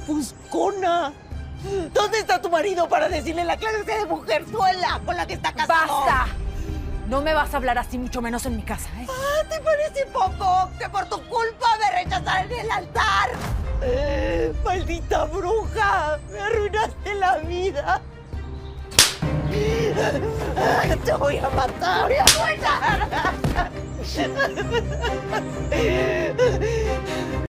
ofuscona. ¿Dónde está tu marido para decirle la clase de mujerzuela con la que está casado? ¡Basta! No me vas a hablar así, mucho menos en mi casa, ¿eh? ¿Te parece poco que por tu culpa me rechazaran en el altar? ¡Maldita bruja! ¡Me arruinaste la vida! ¡Te voy a matar! ¡Te voy a matar!